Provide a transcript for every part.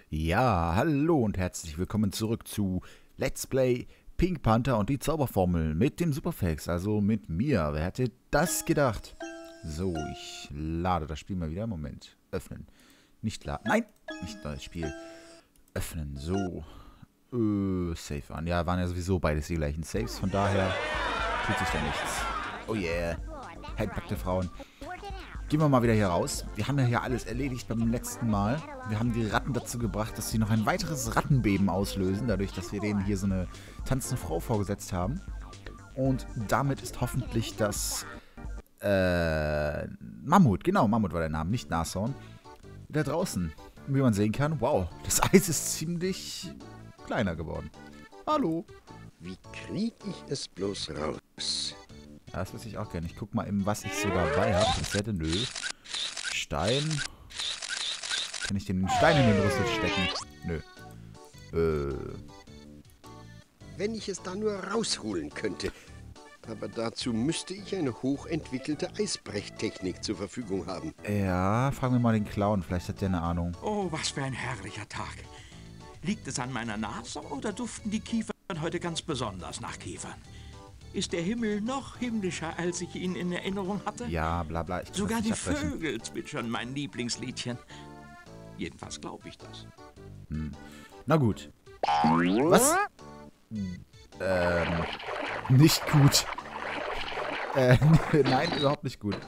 Ja, hallo und herzlich willkommen zurück zu Let's Play Pink Panther und die Zauberformel mit dem Superfax, also mit mir. Wer hätte das gedacht? So, ich lade das Spiel mal wieder. Moment, öffnen. Nicht laden. Nein, nicht neues Spiel. Öffnen, so. Save an. Ja, waren ja sowieso beides die gleichen Saves, von daher tut sich da nichts. Oh yeah. Heidpackte Frauen. Gehen wir mal wieder hier raus. Wir haben ja hier alles erledigt beim letzten Mal. Wir haben die Ratten dazu gebracht, dass sie noch ein weiteres Rattenbeben auslösen, dadurch, dass wir denen hier so eine tanzende Frau vorgesetzt haben. Und damit ist hoffentlich das Mammut, genau, Mammut war der Name, nicht Nashorn, wieder draußen. Und wie man sehen kann, wow, das Eis ist ziemlich kleiner geworden. Hallo. Wie krieg ich es bloß raus? Ja, das weiß ich auch gerne. Ich guck mal eben, was ich so dabei habe. Was hätte, nö. Stein. Kann ich den Stein in den Rüssel stecken? Nö. Wenn ich es da nur rausholen könnte. Aber dazu müsste ich eine hochentwickelte Eisbrechtechnik zur Verfügung haben. Ja, fragen wir mal den Clown. Vielleicht hat der eine Ahnung. Oh, was für ein herrlicher Tag. Liegt es an meiner Nase oder duften die Kiefern heute ganz besonders nach Kiefern? Ist der Himmel noch himmlischer, als ich ihn in Erinnerung hatte? Ja, bla bla. Ich Sogar die abbrechen. Vögel zwitschern mein Lieblingsliedchen. Jedenfalls glaube ich das. Na gut. Was? Nicht gut. Nein, überhaupt nicht gut.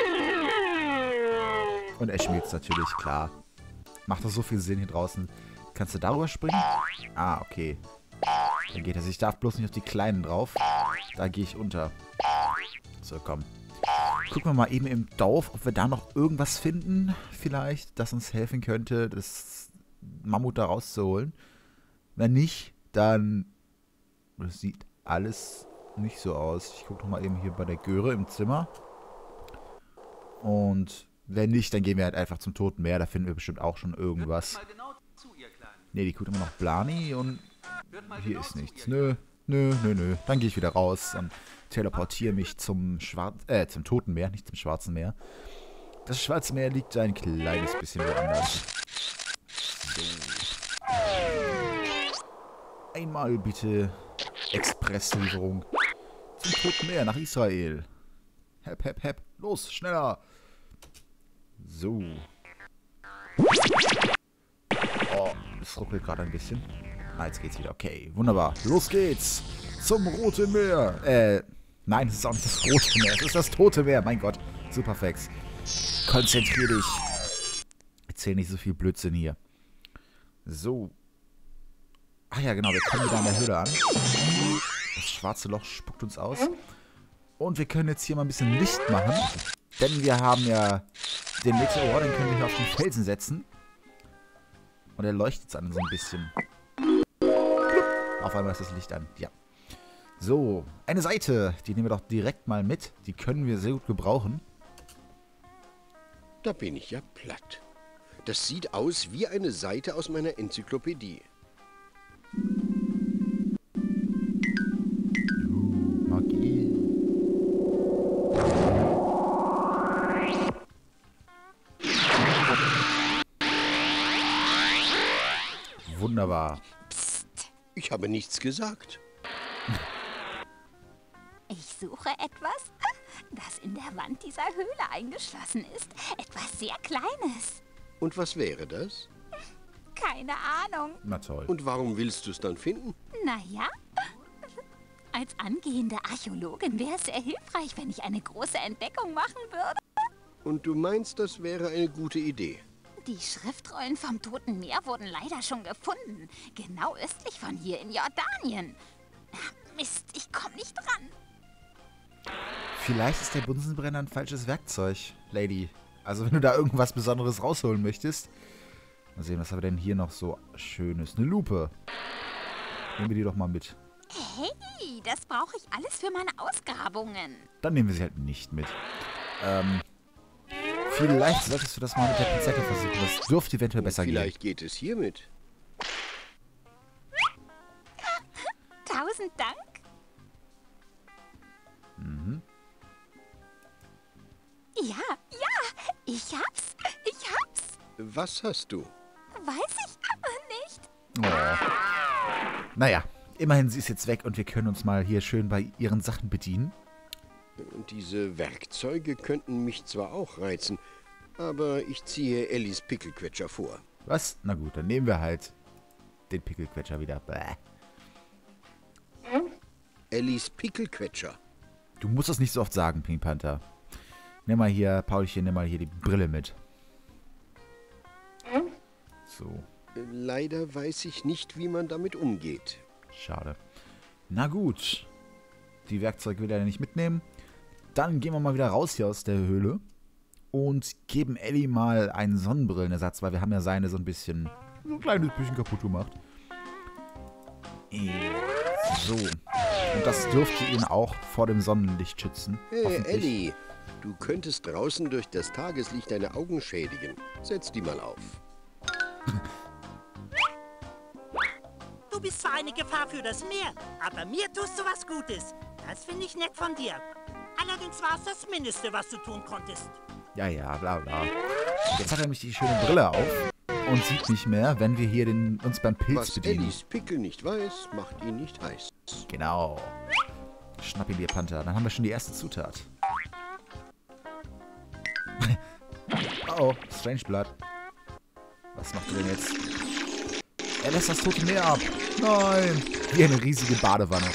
Und er schmilzt natürlich, klar. Macht doch so viel Sinn hier draußen. Kannst du darüber springen? Ah, okay. Dann geht er. Ich darf bloß nicht auf die Kleinen drauf. Da gehe ich unter. So, komm. Gucken wir mal eben im Dorf, ob wir da noch irgendwas finden, vielleicht, das uns helfen könnte, das Mammut da rauszuholen. Wenn nicht, dann das sieht alles nicht so aus. Ich gucke nochmal eben hier bei der Göre im Zimmer. Und wenn nicht, dann gehen wir halt einfach zum Toten Meer. Da finden wir bestimmt auch schon irgendwas. Ne, die guckt immer noch Blani und hier ist nichts. Nö. Dann gehe ich wieder raus und teleportiere mich zum Toten Meer, nicht zum Schwarzen Meer. Das Schwarze Meer liegt ein kleines bisschen woanders. So. Einmal bitte Expresslieferung zum Toten Meer nach Israel. Hep. Los, schneller. So. Oh, es ruckelt gerade ein bisschen. Ah, jetzt geht's wieder. Okay, wunderbar. Los geht's. Zum Roten Meer. Nein, es ist auch nicht das Rote Meer. Es ist das Tote Meer. Mein Gott. Superfax. Konzentrier dich. Erzähl nicht so viel Blödsinn hier. So. Ach ja, genau. Wir kommen wieder an der Höhle an. Das schwarze Loch spuckt uns aus. Und wir können jetzt hier mal ein bisschen Licht machen. Denn wir haben ja den Meteor. Den können wir hier auf den Felsen setzen. Und er leuchtet jetzt an so ein bisschen. Auf einmal ist das Licht an. Ja. So, eine Seite. Die nehmen wir doch direkt mal mit. Die können wir sehr gut gebrauchen. Da bin ich ja platt. Das sieht aus wie eine Seite aus meiner Enzyklopädie. Magie. Wunderbar. Ich habe nichts gesagt. Ich suche etwas, das in der Wand dieser Höhle eingeschlossen ist. Etwas sehr Kleines. Und was wäre das? Keine Ahnung. Na toll. Und warum willst du es dann finden? Naja, als angehende Archäologin wäre es sehr hilfreich, wenn ich eine große Entdeckung machen würde. Und du meinst, das wäre eine gute Idee? Die Schriftrollen vom Toten Meer wurden leider schon gefunden. Genau östlich von hier in Jordanien. Mist, ich komme nicht dran. Vielleicht ist der Bunsenbrenner ein falsches Werkzeug, Lady. Also wenn du da irgendwas Besonderes rausholen möchtest. Mal sehen, was haben wir denn hier noch so Schönes? Eine Lupe. Nehmen wir die doch mal mit. Hey, das brauche ich alles für meine Ausgrabungen. Dann nehmen wir sie halt nicht mit. Vielleicht solltest du das mal mit der Pinzette versuchen. Das dürfte eventuell besser gehen. Vielleicht geht es hiermit. 1000 Dank. Ja, ich hab's. Was hast du? Weiß ich Oh. Naja, immerhin sie ist jetzt weg und wir können uns mal hier schön bei ihren Sachen bedienen. Und diese Werkzeuge könnten mich zwar auch reizen, aber ich ziehe Ellis Pickelquetscher vor. Was? Na gut, dann nehmen wir halt den Pickelquetscher wieder. Bäh. Ellis Pickelquetscher. Du musst das nicht so oft sagen, Pink Panther. Nimm mal hier, Paulchen, nimm mal hier die Brille mit. So, Leider weiß ich nicht, wie man damit umgeht. schade. Na gut. Die Werkzeuge will er nicht mitnehmen. Dann gehen wir mal wieder raus hier aus der Höhle. Und geben Ellie mal einen Sonnenbrillenersatz, weil wir haben ja seine so ein kleines bisschen kaputt gemacht. So. Und das dürfte ihn auch vor dem Sonnenlicht schützen. Hey, Ellie, du könntest draußen durch das Tageslicht deine Augen schädigen. Setz die mal auf. Du bist zwar eine Gefahr für das Meer, aber mir tust du was Gutes. Das finde ich nett von dir. Allerdings war es das Mindeste, was du tun konntest. Ja, ja, bla bla. Jetzt hat er nämlich die schöne Brille auf und sieht nicht mehr, wenn wir hier uns beim Pilz Was bedienen. Ellis Pickel nicht weiß, macht ihn nicht heiß. Genau. Schnapp ihn dir, Panther. Dann haben wir schon die erste Zutat. Oh, Strange Blood. Was macht er denn jetzt? Er lässt das Tote Meer ab. Nein. Wie eine riesige Badewanne.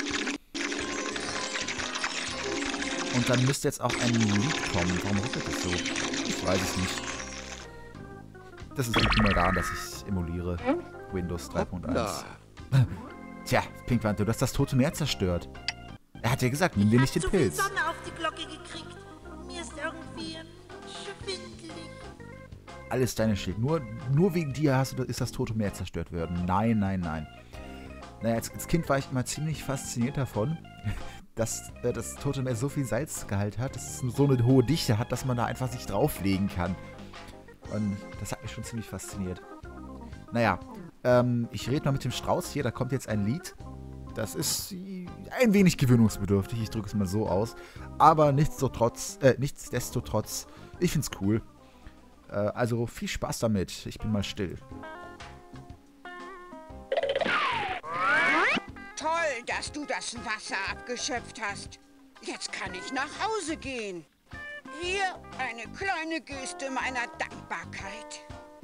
Und dann müsste jetzt auch ein Lied kommen. Warum ruckelt das so? Ich weiß es nicht. Das liegt nur daran, dass ich emuliere. Windows 3.1. Tja, Pink Panther, du hast das Tote Meer zerstört. Er hat ja gesagt, nimm dir nicht den Zu viel Pilz. Sonne auf die Glocke gekriegt. Mir ist irgendwie schwindelig. Alles deine Schuld. Nur wegen dir ist das Tote Meer zerstört worden. Nein, nein, nein. Naja, als Kind war ich immer ziemlich fasziniert davon, dass das Tote Meer so viel Salzgehalt hat, dass es so eine hohe Dichte hat, dass man da einfach sich drauflegen kann. Und das hat mich schon ziemlich fasziniert. Naja, ich rede mal mit dem Strauß hier, da kommt jetzt ein Lied. Das ist ein wenig gewöhnungsbedürftig, ich drücke es mal so aus. Aber nichtsdestotrotz, ich find's cool. Also viel Spaß damit, ich bin mal still. Toll, dass du das Wasser abgeschöpft hast. Jetzt kann ich nach Hause gehen. Hier eine kleine Geste meiner Dankbarkeit.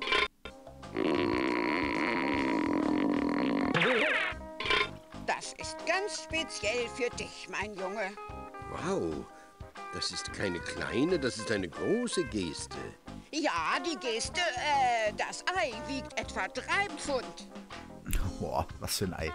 Das ist ganz speziell für dich, mein Junge. Wow, das ist keine kleine, das ist eine große Geste. Ja, die Geste, das Ei wiegt etwa 3 Pfund. Boah, was für ein Ei.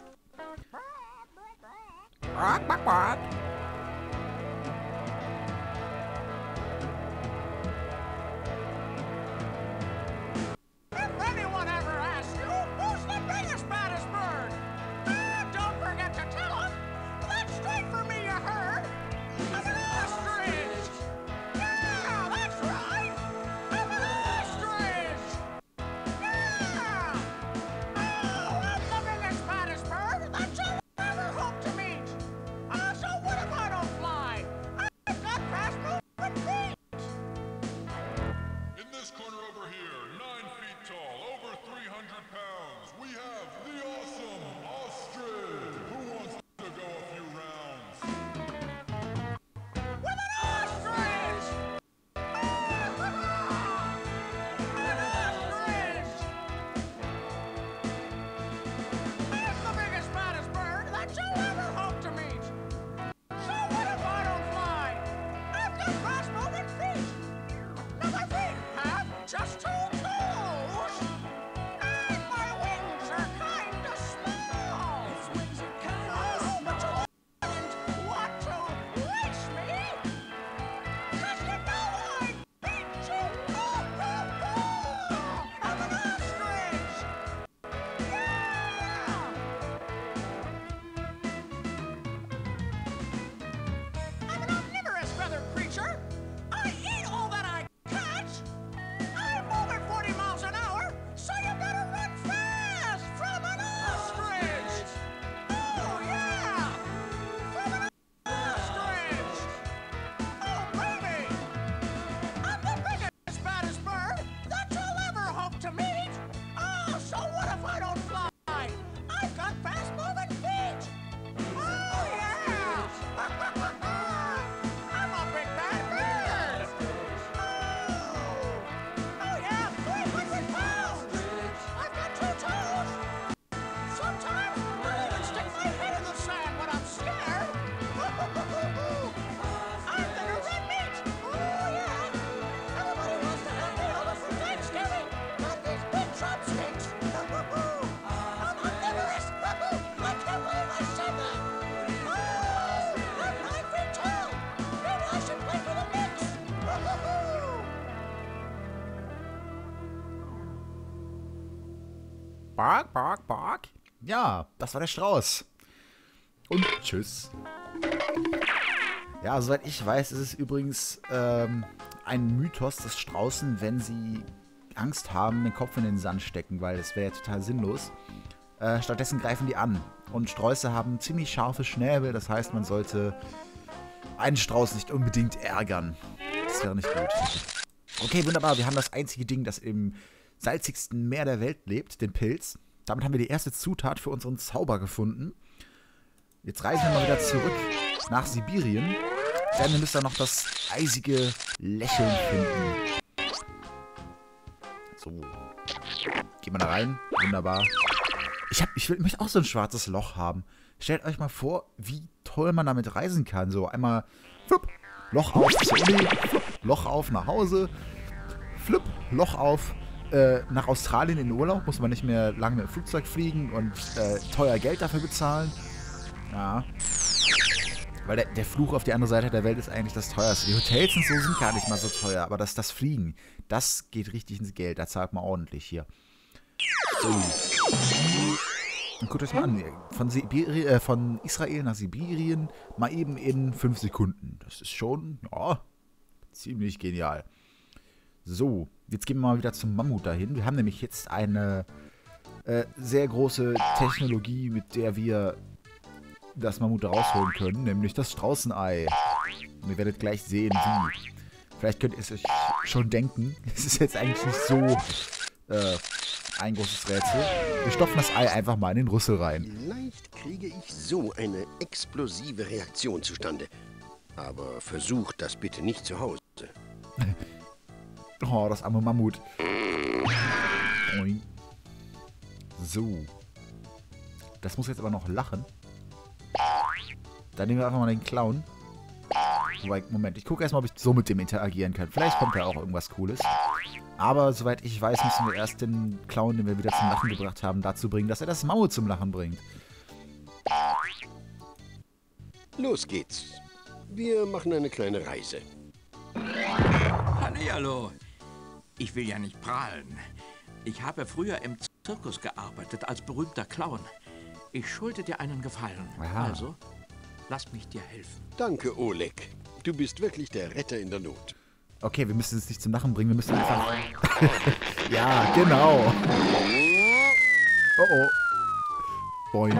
If anyone ever asks you, who's the biggest, baddest bird? Don't forget to tell them that straight for me you heard. I'm an ostrich. Yeah, that's right. I'm an ostrich. Yeah. Oh, I'm the biggest, baddest bird that you'll ever hope to meet. So what if I don't fly? I've got fast-moving feet. In this corner over here, 9 feet tall, over 300 pounds, we have the awesome ostrich. Who wants to go a few rounds? With an ostrich! An ostrich! I'm the biggest, baddest bird that you'll ever hope to meet. So what if I don't fly? I've got fast-moving feet. Now my feet have just 2 toes. And my wings are kind of small. His wings are Bark, bark, bark. Ja, das war der Strauß. Und tschüss. Ja, soweit ich weiß, ist es übrigens ein Mythos, dass Straußen, wenn sie Angst haben, den Kopf in den Sand stecken, weil das wäre ja total sinnlos. Stattdessen greifen die an. Und Sträuße haben ziemlich scharfe Schnäbel, das heißt, man sollte einen Strauß nicht unbedingt ärgern. Das wäre nicht gut. Okay, wunderbar. Wir haben das einzige Ding, das im salzigsten Meer der Welt lebt, den Pilz. Damit haben wir die erste Zutat für unseren Zauber gefunden. Jetzt reisen wir mal wieder zurück nach Sibirien. Denn wir müssen dann noch das eisige Lächeln finden. So. Gehen wir da rein. Wunderbar. Ich möchte auch so ein schwarzes Loch haben. Stellt euch mal vor, wie toll man damit reisen kann. So einmal flupp, Loch auf zur Uni, flupp, Loch auf nach Hause, flupp, Loch auf nach Australien in den Urlaub. Muss man nicht mehr lange mit dem Flugzeug fliegen und teuer Geld dafür bezahlen. Ja. Weil der Fluch auf die andere Seite der Welt ist eigentlich das teuerste. Die Hotels und so sind gar nicht mal so teuer, aber das Fliegen, das geht richtig ins Geld. Da zahlt man ordentlich hier. So. Und guckt euch mal an. Von Israel nach Sibirien mal eben in 5 Sekunden. Das ist schon, ja, ziemlich genial. So, jetzt gehen wir mal wieder zum Mammut dahin. Wir haben nämlich jetzt eine sehr große Technologie, mit der wir das Mammut rausholen können, nämlich das Straußenei. Und ihr werdet gleich sehen, wie. Vielleicht könnt ihr es euch schon denken. Es ist jetzt eigentlich nicht so ein großes Rätsel. Wir stopfen das Ei einfach mal in den Rüssel rein. Vielleicht kriege ich so eine explosive Reaktion zustande. Aber versucht das bitte nicht zu Hause. Oh, das arme Mammut. So. Das muss jetzt aber noch lachen. Dann nehmen wir einfach mal den Clown. Wobei, Moment, ich gucke erstmal, ob ich so mit dem interagieren kann. Vielleicht kommt da auch irgendwas Cooles. Aber soweit ich weiß, müssen wir erst den Clown, den wir wieder zum Lachen gebracht haben, dazu bringen, dass er das Mammut zum Lachen bringt. Los geht's. Wir machen eine kleine Reise. Hallihallo. Ich will ja nicht prahlen. Ich habe früher im Zirkus gearbeitet als berühmter Clown. Ich schulde dir einen Gefallen. Aha. Also, lass mich dir helfen. Danke, Oleg. Du bist wirklich der Retter in der Not. Okay, wir müssen es nicht zum Lachen bringen, wir müssen einfach... Ja, genau. Oh oh. Boing.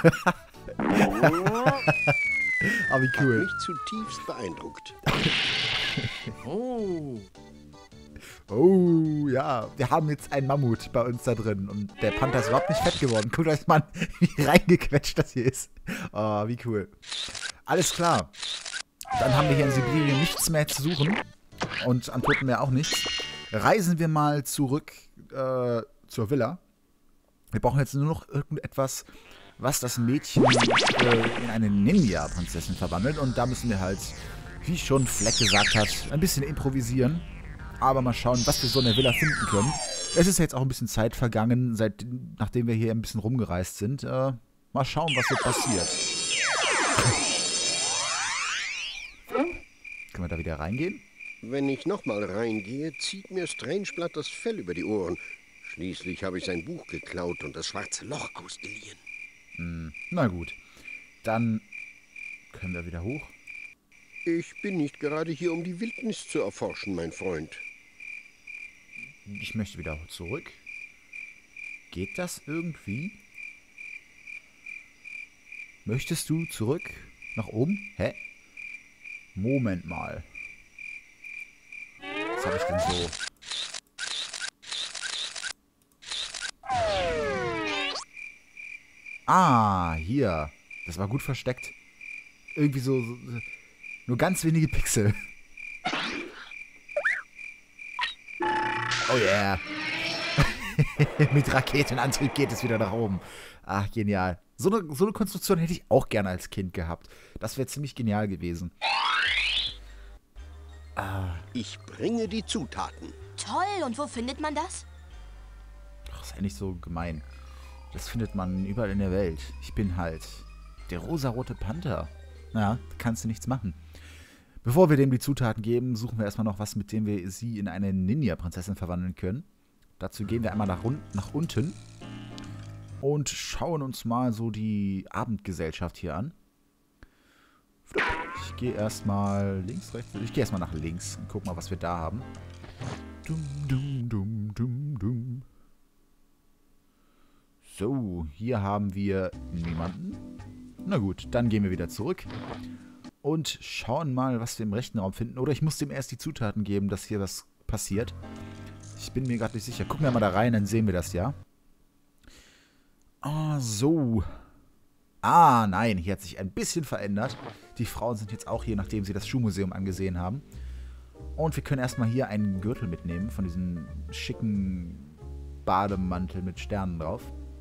Aber wie cool. Hat mich zutiefst beeindruckt. Oh. Oh, ja. Wir haben jetzt einen Mammut bei uns da drin. Und der Panther ist überhaupt nicht fett geworden. Guckt euch mal an, wie reingequetscht das hier ist. Oh, wie cool. Alles klar. Dann haben wir hier in Sibirien nichts mehr zu suchen. Und am Toten Meer auch nichts. Reisen wir mal zurück zur Villa. Wir brauchen jetzt nur noch irgendetwas, was das Mädchen in eine Ninja-Prinzessin verwandelt. Und da müssen wir halt, wie schon Fleck gesagt hat, ein bisschen improvisieren. Aber mal schauen, was wir so in der Villa finden können. Es ist jetzt auch ein bisschen Zeit vergangen, nachdem wir hier ein bisschen rumgereist sind. Mal schauen, was so passiert. Können wir da wieder reingehen? Wenn ich nochmal reingehe, zieht mir Strangeblatt das Fell über die Ohren. Schließlich habe ich sein Buch geklaut und das schwarze Loch ausgeliehen. Na gut. Dann können wir wieder hoch. Ich bin nicht gerade hier, um die Wildnis zu erforschen, mein Freund. Ich möchte wieder zurück. Geht das irgendwie? Möchtest du zurück? Nach oben? Hä? Moment mal. Was habe ich denn so? Ah, hier. Das war gut versteckt. Irgendwie so nur ganz wenige Pixel. Oh yeah. Mit Raketenantrieb geht es wieder nach oben. Ach, genial. So eine Konstruktion hätte ich auch gerne als Kind gehabt. Das wäre ziemlich genial gewesen. Ich bringe die Zutaten. Toll, und wo findet man das? Ach, ist ja nicht so gemein. Das findet man überall in der Welt. Ich bin halt der rosarote Panther. Ja, da kannst du nichts machen. Bevor wir dem die Zutaten geben, suchen wir erstmal noch was, mit dem wir sie in eine Ninja-Prinzessin verwandeln können. Dazu gehen wir einmal nach unten. und schauen uns mal so die Abendgesellschaft hier an. Ich gehe erstmal links, rechts. Ich gehe erstmal nach links und guck mal, was wir da haben. So, hier haben wir niemanden. Na gut, dann gehen wir wieder zurück und schauen mal, was wir im rechten Raum finden. Oder ich muss dem erst die Zutaten geben, dass hier was passiert. Ich bin mir gerade nicht sicher. Gucken wir mal da rein, dann sehen wir das, ja. Ah, so. Ah, nein, hier hat sich ein bisschen verändert. Die Frauen sind jetzt auch hier, nachdem sie das Schuhmuseum angesehen haben. Und wir können erstmal hier einen Gürtel mitnehmen, von diesem schicken Bademantel mit Sternen drauf.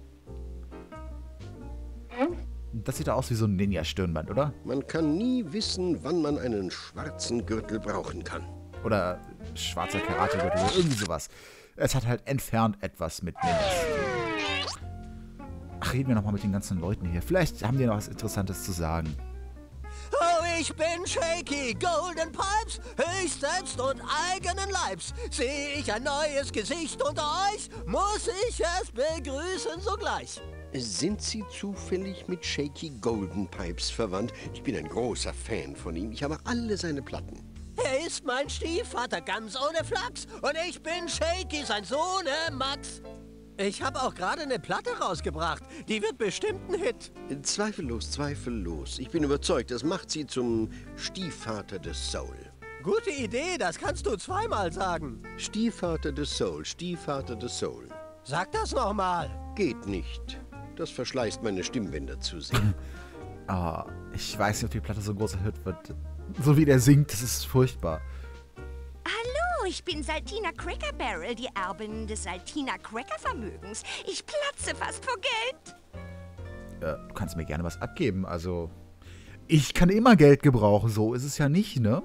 Das sieht aus wie so ein Ninja-Stirnband, oder? Man kann nie wissen, wann man einen schwarzen Gürtel brauchen kann. Oder schwarzer Karate-Gürtel oder irgendwie sowas. Es hat halt entfernt etwas mit Ninjas zu tun. Ach, reden wir nochmal mit den ganzen Leuten hier. Vielleicht haben die noch was Interessantes zu sagen. Oh, ich bin Shaky, Golden Pipes, höchst selbst und eigenen Leibs. Sehe ich ein neues Gesicht unter euch, muss ich es begrüßen sogleich. Sind Sie zufällig mit Shaky Golden Pipes verwandt? Ich bin ein großer Fan von ihm. Ich habe alle seine Platten. Er ist mein Stiefvater, ganz ohne Flachs. Und ich bin Shaky, sein Sohn, Max. Ich habe auch gerade eine Platte rausgebracht. Die wird bestimmt ein Hit. Zweifellos, zweifellos. Ich bin überzeugt, das macht Sie zum Stiefvater des Soul. Gute Idee, das kannst du zweimal sagen. Stiefvater des Soul, Stiefvater des Soul. Sag das nochmal. Geht nicht. Das verschleißt meine Stimmbänder zu sehr. Ah, ich weiß nicht, ob die Platte so ein großer Hit wird. So wie der singt, das ist furchtbar. Hallo, ich bin Saltina Cracker Barrel, die Erbin des Saltina Cracker Vermögens. Ich platze fast vor Geld. Du kannst mir gerne was abgeben, also... Ich kann immer Geld gebrauchen, so ist es ja nicht, ne?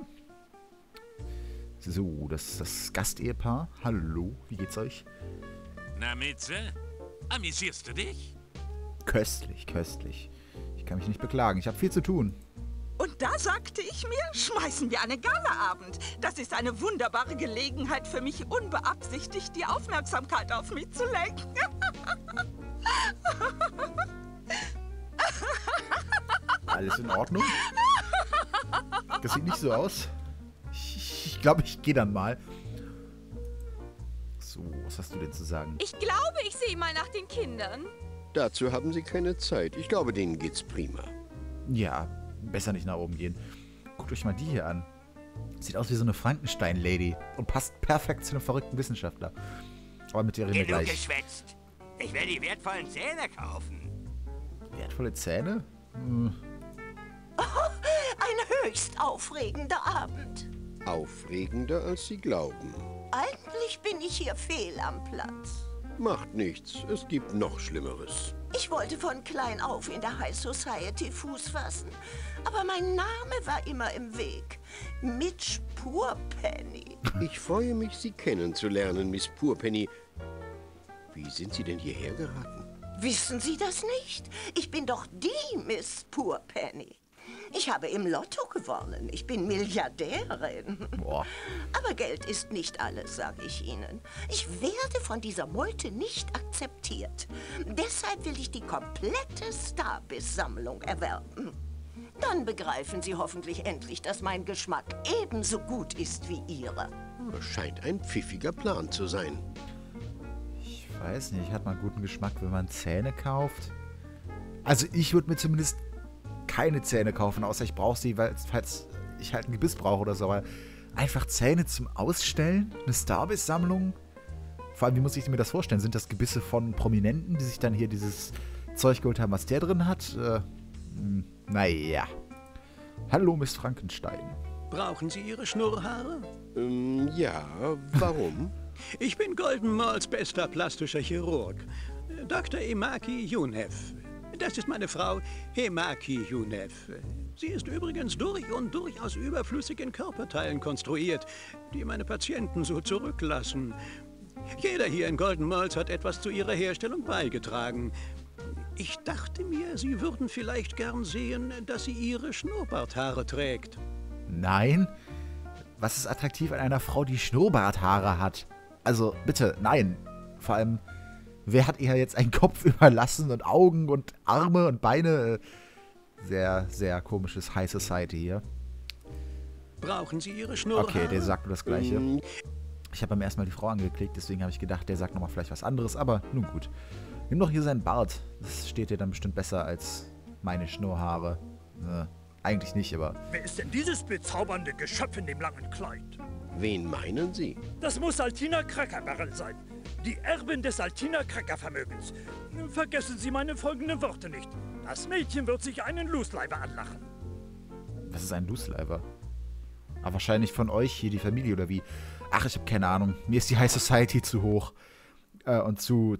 So, das ist das Gastehepaar. Hallo, wie geht's euch? Na, Mitze? Amüsierst du dich? Köstlich, köstlich. Ich kann mich nicht beklagen, ich habe viel zu tun. Und da sagte ich mir, schmeißen wir einen Galaabend. Das ist eine wunderbare Gelegenheit für mich, unbeabsichtigt die Aufmerksamkeit auf mich zu lenken. Alles in Ordnung? Das sieht nicht so aus. Ich glaube, ich gehe dann mal. So, was hast du denn zu sagen? Ich glaube, ich sehe mal nach den Kindern. Dazu haben Sie keine Zeit. Ich glaube, denen geht's prima. Ja, besser nicht nach oben gehen. Guckt euch mal die hier an. Sieht aus wie so eine Frankenstein-Lady und passt perfekt zu einem verrückten Wissenschaftler. Aber mit der reden wir Genug gleich. geschwätzt. Ich will die wertvollen Zähne kaufen. Wertvolle Zähne? Ein höchst aufregender Abend. Aufregender, als Sie glauben. Eigentlich bin ich hier fehl am Platz. Macht nichts. Es gibt noch Schlimmeres. Ich wollte von klein auf in der High Society Fuß fassen. Aber mein Name war immer im Weg. Mitch Purpenny. Ich freue mich, Sie kennenzulernen, Miss Purpenny. Wie sind Sie denn hierher geraten? Wissen Sie das nicht? Ich bin doch die Miss Purpenny. Ich habe im Lotto gewonnen. Ich bin Milliardärin. Boah. Aber Geld ist nicht alles, sage ich Ihnen. Ich werde von dieser Meute nicht akzeptiert. Deshalb will ich die komplette Starbiss-Sammlung erwerben. Dann begreifen Sie hoffentlich endlich, dass mein Geschmack ebenso gut ist wie Ihrer. Scheint ein pfiffiger Plan zu sein. Ich weiß nicht, hat man guten Geschmack, wenn man Zähne kauft? Also ich würde mir zumindest keine Zähne kaufen, außer ich brauche sie, falls ich halt ein Gebiss brauche oder so. Aber einfach Zähne zum Ausstellen? Eine Starbiss-Sammlung? Vor allem, wie muss ich mir das vorstellen? Sind das Gebisse von Prominenten, die sich dann hier dieses Zeug geholt haben, was der drin hat? Naja. Hallo, Miss Frankenstein. Brauchen Sie Ihre Schnurrhaare? Ja, warum? Ich bin Golden Malls bester plastischer Chirurg. Dr. Emaki Younev. Das ist meine Frau, Emaki Younev. Sie ist übrigens durch und durch aus überflüssigen Körperteilen konstruiert, die meine Patienten so zurücklassen. Jeder hier in Golden Malls hat etwas zu ihrer Herstellung beigetragen. Ich dachte mir, Sie würden vielleicht gern sehen, dass sie Ihre Schnurrbarthaare trägt. Nein? Was ist attraktiv an einer Frau, die Schnurrbarthaare hat? Also, bitte, nein. Vor allem, Wer hat ihr jetzt einen Kopf überlassen und Augen und Arme und Beine? Sehr, sehr komisches High Society hier. Brauchen Sie Ihre Schnurrhaare? Okay, der sagt nur das Gleiche. Ich habe beim ersten Mal die Frau angeklickt, deswegen habe ich gedacht, der sagt nochmal vielleicht was anderes, aber nun gut. Nimm doch hier seinen Bart. Das steht dir dann bestimmt besser als meine Schnurrhaare. Eigentlich nicht, aber... Wer ist denn dieses bezaubernde Geschöpf in dem langen Kleid? Wen meinen Sie? Das muss Saltina Cracker Barrel sein. Die Erbin des Saltina Cracker Vermögens. Vergessen Sie meine folgenden Worte nicht. Das Mädchen wird sich einen Loosleiber anlachen. Was ist ein Loosleiber? Ah, wahrscheinlich von euch hier, die Familie, oder wie? Ach, ich habe keine Ahnung. Mir ist die High Society zu hoch. Und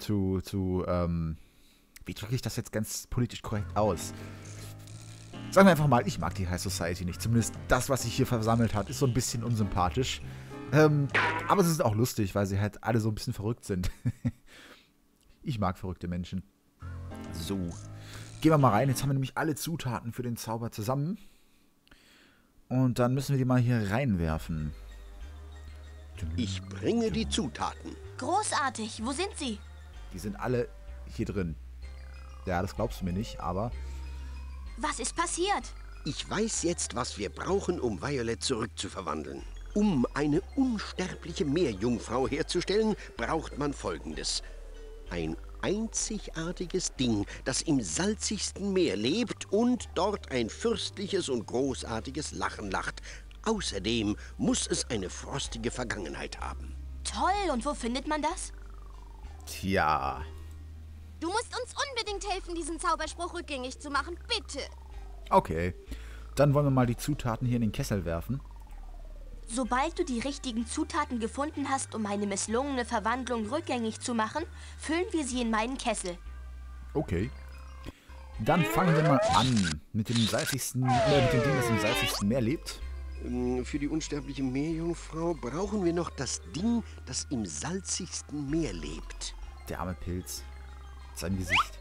wie drücke ich das jetzt ganz politisch korrekt aus? Sagen wir einfach mal, ich mag die High Society nicht. Zumindest das, was sich hier versammelt hat, ist so ein bisschen unsympathisch. Aber es ist auch lustig, weil sie halt alle so ein bisschen verrückt sind. Ich mag verrückte Menschen. So. Gehen wir mal rein. Jetzt haben wir nämlich alle Zutaten für den Zauber zusammen. Und dann müssen wir die mal hier reinwerfen. Ich bringe die Zutaten. Großartig. Wo sind sie? Die sind alle hier drin. Ja, das glaubst du mir nicht, aber... Was ist passiert? Ich weiß jetzt, was wir brauchen, um Violet zurückzuverwandeln. Um eine unsterbliche Meerjungfrau herzustellen, braucht man Folgendes. Ein einzigartiges Ding, das im salzigsten Meer lebt und dort ein fürstliches und großartiges Lachen lacht. Außerdem muss es eine frostige Vergangenheit haben. Toll, und wo findet man das? Tja. Du musst uns unbedingt helfen, diesen Zauberspruch rückgängig zu machen, bitte. Okay, dann wollen wir mal die Zutaten hier in den Kessel werfen. Sobald du die richtigen Zutaten gefunden hast, um eine misslungene Verwandlung rückgängig zu machen, füllen wir sie in meinen Kessel. Okay. Dann fangen wir mal an mit dem salzigsten, mit dem Ding, das im salzigsten Meer lebt. Für die unsterbliche Meerjungfrau brauchen wir noch das Ding, das im salzigsten Meer lebt. Der arme Pilz. Sein Gesicht.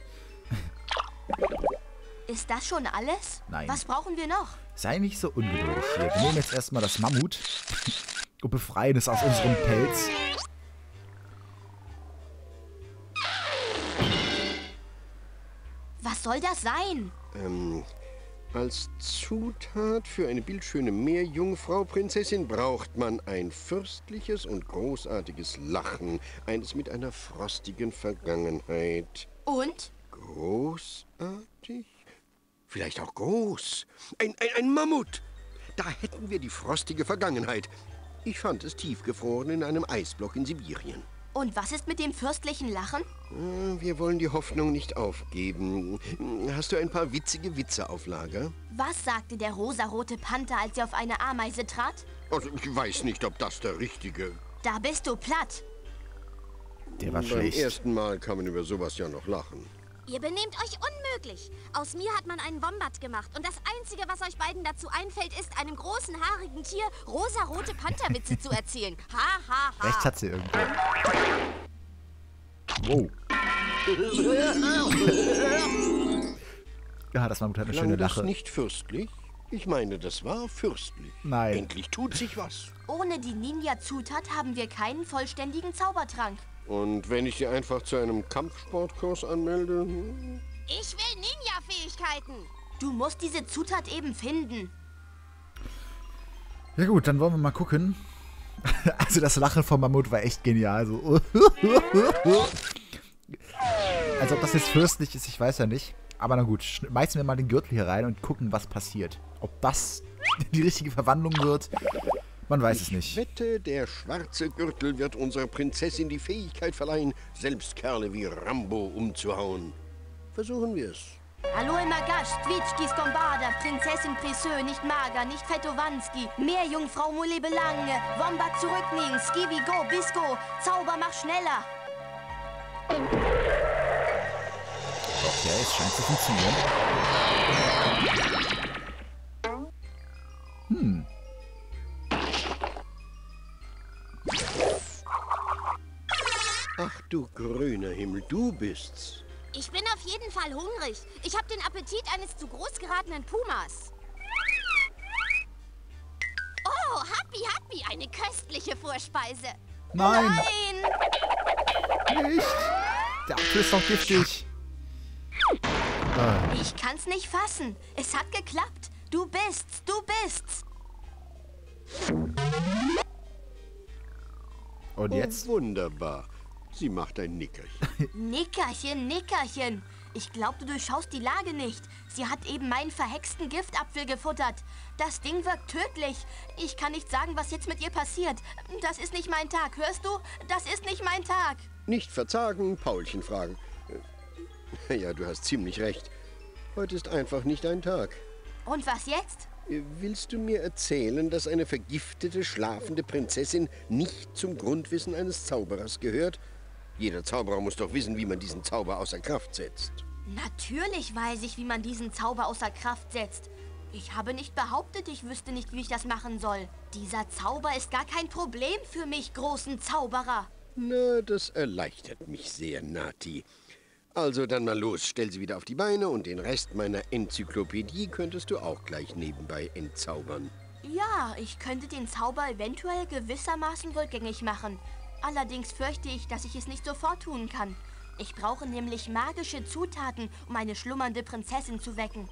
Ist das schon alles? Nein. Was brauchen wir noch? Sei nicht so ungeduldig hier. Wir nehmen jetzt erstmal das Mammut und befreien es aus unserem Pelz. Was soll das sein? Als Zutat für eine bildschöne Meerjungfrau-Prinzessin braucht man ein fürstliches und großartiges Lachen, eines mit einer frostigen Vergangenheit. Und? Großartig? Vielleicht auch groß. Ein Mammut. Da hätten wir die frostige Vergangenheit. Ich fand es tiefgefroren in einem Eisblock in Sibirien. Und was ist mit dem fürstlichen Lachen? Wir wollen die Hoffnung nicht aufgeben. Hast du ein paar witzige Witze auf Lager? Was sagte der rosarote Panther, als er auf eine Ameise trat? Also, ich weiß nicht, ob das der richtige... Da bist du platt. Der war schlecht. Beim ersten Mal kann man über sowas ja noch lachen. Ihr benehmt euch unmöglich. Aus mir hat man einen Wombat gemacht. Und das Einzige, was euch beiden dazu einfällt, ist, einem großen, haarigen Tier rosarote Pantherwitze zu erzählen. Ha, ha, ha. Recht hat sie irgendwo. Wow. Ja, das Mammut hat eine schöne Lache. Das nicht fürstlich? Ich meine, das war fürstlich. Nein. Endlich tut sich was. Ohne die Ninja-Zutat haben wir keinen vollständigen Zaubertrank. Und wenn ich sie einfach zu einem Kampfsportkurs anmelde? Ich will Ninja-Fähigkeiten. Du musst diese Zutat eben finden. Ja gut, dann wollen wir mal gucken. Also das Lachen vom Mammut war echt genial. So. Also ob das jetzt fürstlich ist, ich weiß ja nicht. Aber na gut, schmeißen wir mal den Gürtel hier rein und gucken, was passiert. Ob das die richtige Verwandlung wird, man weiß es nicht. Ich wette, der schwarze Gürtel wird unserer Prinzessin die Fähigkeit verleihen, selbst Kerle wie Rambo umzuhauen. Versuchen wir es. Hallo Magasch, Twitschki Skombarda, Prinzessin Presseux, nicht mager, nicht Fetovanski, Meerjungfrau Mule Belange, Wombat zurücknehmen, Skivi Go, Bisco, Zauber mach schneller. Okay, es scheint zu funktionieren. Ach du grüner Himmel, du bist's. Ich bin auf jeden Fall hungrig. Ich habe den Appetit eines zu groß geratenen Pumas. Oh, Happy, Happy, eine köstliche Vorspeise. Nein. Nein! Nicht. Der Apfel ist doch giftig. Ich kann's nicht fassen. Es hat geklappt. Du bist's. Und jetzt? Oh, wunderbar. Sie macht ein Nickerchen. Nickerchen. Ich glaube, du durchschaust die Lage nicht. Sie hat eben meinen verhexten Giftapfel gefuttert. Das Ding wirkt tödlich. Ich kann nicht sagen, was jetzt mit ihr passiert. Das ist nicht mein Tag, hörst du? Das ist nicht mein Tag. Nicht verzagen, Paulchen fragen. Ja, du hast ziemlich recht. Heute ist einfach nicht dein Tag. Und was jetzt? Willst du mir erzählen, dass eine vergiftete, schlafende Prinzessin nicht zum Grundwissen eines Zauberers gehört? Jeder Zauberer muss doch wissen, wie man diesen Zauber außer Kraft setzt. Natürlich weiß ich, wie man diesen Zauber außer Kraft setzt. Ich habe nicht behauptet, ich wüsste nicht, wie ich das machen soll. Dieser Zauber ist gar kein Problem für mich, großen Zauberer. Na, das erleichtert mich sehr, Nati. Also dann mal los, stell sie wieder auf die Beine und den Rest meiner Enzyklopädie könntest du auch gleich nebenbei entzaubern. Ja, ich könnte den Zauber eventuell gewissermaßen rückgängig machen. Allerdings fürchte ich, dass ich es nicht sofort tun kann. Ich brauche nämlich magische Zutaten, um eine schlummernde Prinzessin zu wecken.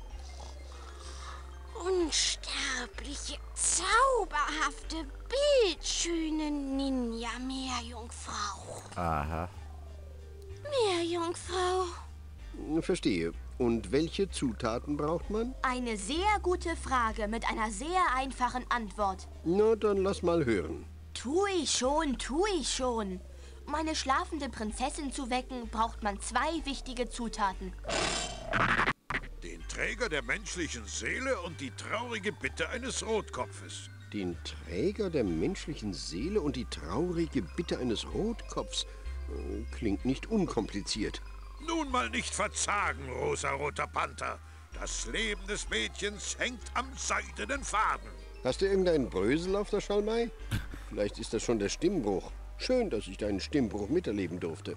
Unsterbliche, zauberhafte, bildschöne Ninja-Meerjungfrau. Aha. Meerjungfrau. Verstehe. Und welche Zutaten braucht man? Eine sehr gute Frage mit einer sehr einfachen Antwort. Na, dann lass mal hören. Tu ich schon. Um eine schlafende Prinzessin zu wecken, braucht man 2 wichtige Zutaten. Den Träger der menschlichen Seele und die traurige Bitte eines Rotkopfes. Den Träger der menschlichen Seele und die traurige Bitte eines Rotkopfs. Klingt nicht unkompliziert. Nun mal nicht verzagen, rosaroter Panther. Das Leben des Mädchens hängt am seidenen Faden. Hast du irgendeinen Brösel auf der Schalmei? Vielleicht ist das schon der Stimmbruch. Schön, dass ich deinen Stimmbruch miterleben durfte.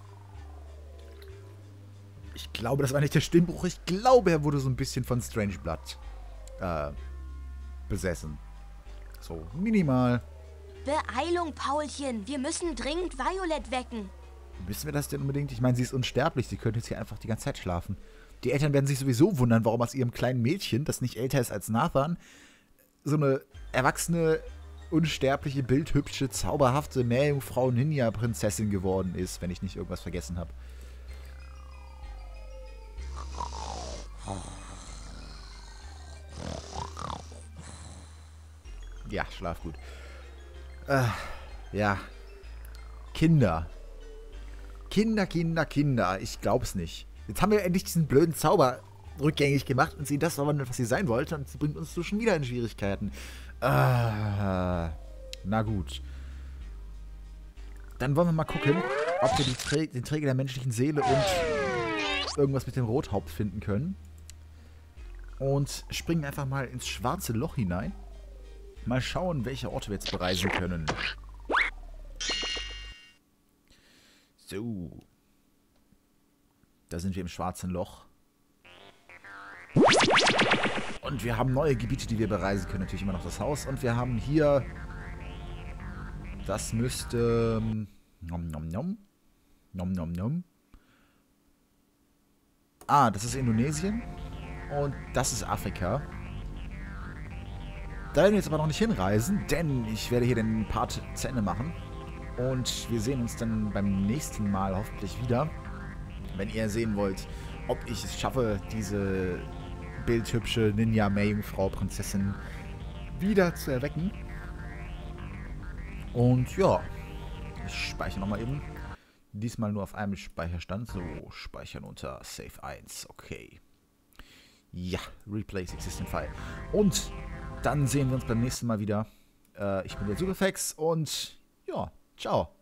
Ich glaube, das war nicht der Stimmbruch. Ich glaube, er wurde so ein bisschen von Strange Blood besessen. So, minimal. Beeilung, Paulchen. Wir müssen dringend Violet wecken. Müssen wir das denn unbedingt? Ich meine, sie ist unsterblich. Sie könnte jetzt hier einfach die ganze Zeit schlafen. Die Eltern werden sich sowieso wundern, warum aus ihrem kleinen Mädchen, das nicht älter ist als Nathan, so eine erwachsene, unsterbliche, bildhübsche, zauberhafte Meerjungfrau-Ninja-Prinzessin geworden ist, wenn ich nicht irgendwas vergessen habe. Ja, schlaf gut. Ja. Kinder. Kinder. Ich glaub's nicht. Jetzt haben wir endlich diesen blöden Zauber rückgängig gemacht und sie das aber nicht, was sie sein wollte. Und sie bringt uns so schon wieder in Schwierigkeiten. Na gut. Dann wollen wir mal gucken, ob wir den Träger der menschlichen Seele und irgendwas mit dem Rothaupt finden können. Und springen einfach mal ins schwarze Loch hinein. Mal schauen, welche Orte wir jetzt bereisen können. So. Da sind wir im schwarzen Loch. Und wir haben neue Gebiete, die wir bereisen können. Natürlich immer noch das Haus. Und wir haben hier... Das müsste... Nom. Ah, das ist Indonesien. Und das ist Afrika. Da werden wir jetzt aber noch nicht hinreisen, denn ich werde hier den Part zu Ende machen. Und wir sehen uns dann beim nächsten Mal hoffentlich wieder. Wenn ihr sehen wollt, ob ich es schaffe, diese bildhübsche Ninja-Meerjungfrau-Prinzessin wieder zu erwecken. Und ja, ich speichere nochmal eben. Diesmal nur auf einem Speicherstand. So, speichern unter Save 1. Okay. Ja, Replace Existing File. Und dann sehen wir uns beim nächsten Mal wieder. Ich bin der Superfex und ja, ciao.